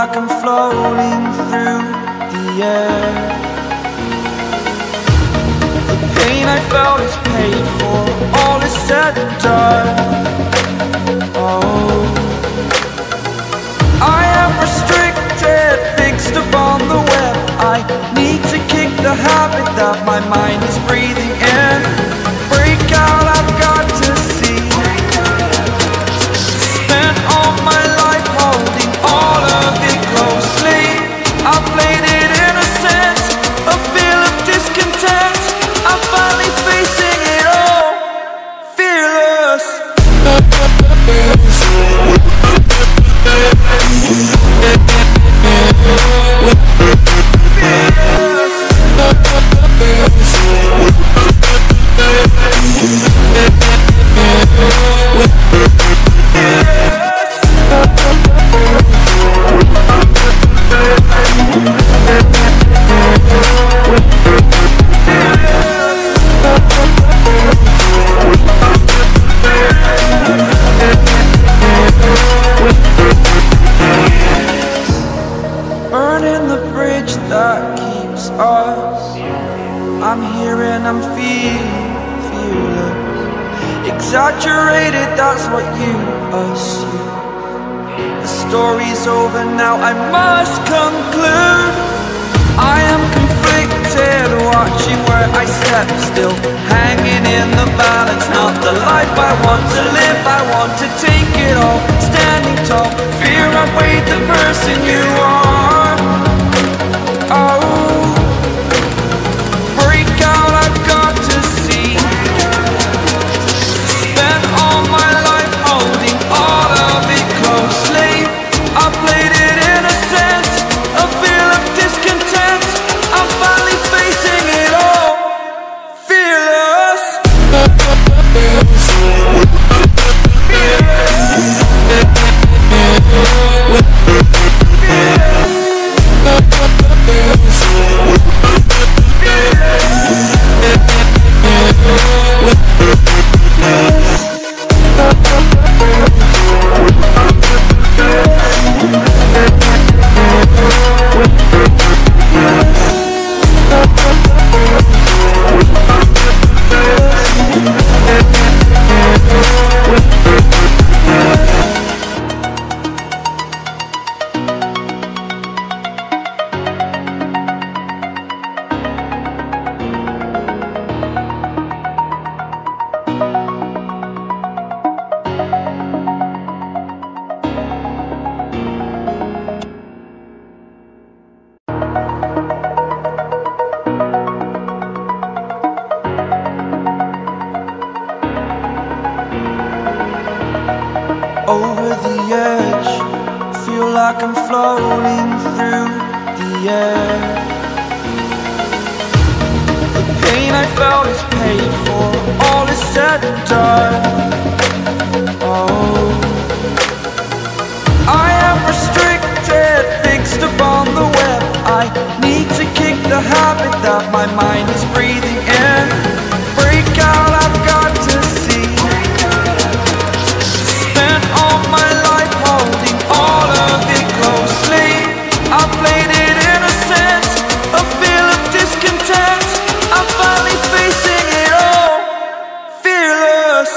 like I'm floating through the air. The pain I felt is paid for, all is said and done. Oh, I am restricted, fixed upon the web. I need to kick the habit that my mind is breathing in. Break out, I've got to see. Spent all my life holding all of it closely. I played it innocent, a feel of discontent. I'm finally facing it all, fearless. Burning the bridge that keeps us. I'm here and I'm feeling fearless. Exaggerated, that's what you assume. The story's over now, I must conclude. I am conflicted, watching where I step still, hanging in the balance. Not the life I want to live, I want to take it all. Standing tall, fear I weighed the person you are. Oh, break out, I've got to see. Spent all my life holding all of it closely. I played it innocent, a feel of discontent. I'm finally facing it all, fearless. Over the edge, feel like I'm floating through the air. The pain I felt is paid for, all is said and done. Oh, I am restricted, fixed upon the web. I need to kick the habit that my mind is breathing in. Break out, I've got to see. Spent all my life holding all of it closely. I played it innocent, a feel of discontent. I'm finally facing it all, fearless.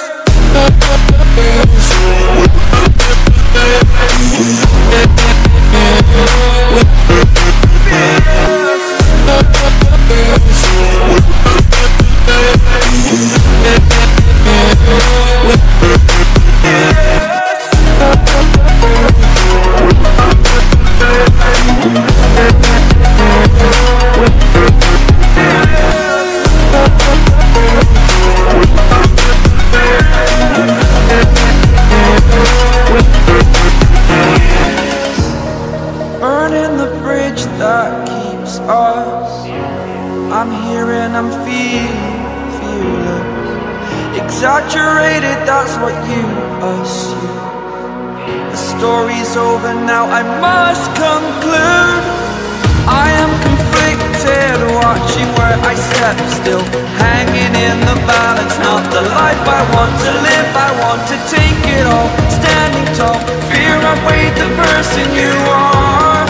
Burning the bridge that keeps us. I'm here and I'm feeling fearless. Exaggerated, that's what you assume. The story's over now, I must conclude. I am conflicted, watching where I step still, hanging in the balance. Not the life I want to live, I want to take it all. Standing tall, fear I weighed the person you are.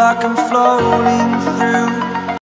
like I'm floating through